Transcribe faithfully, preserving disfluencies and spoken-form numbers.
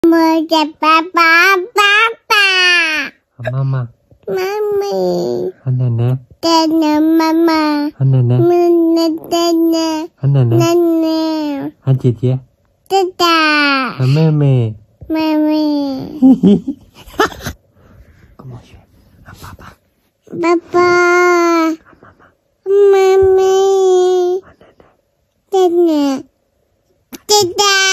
我的爸爸，爸爸。 妈妈。 妈咪。 和奶奶。 奶奶，妈妈。 和奶奶。 奶奶，奶奶。 和奶奶。 奶奶。 和姐姐。 弟弟。 和妹妹。 妹妹。 跟我学。和爸爸。 爸爸。 和妈妈。 妈咪。 和奶奶。 奶奶。弟弟。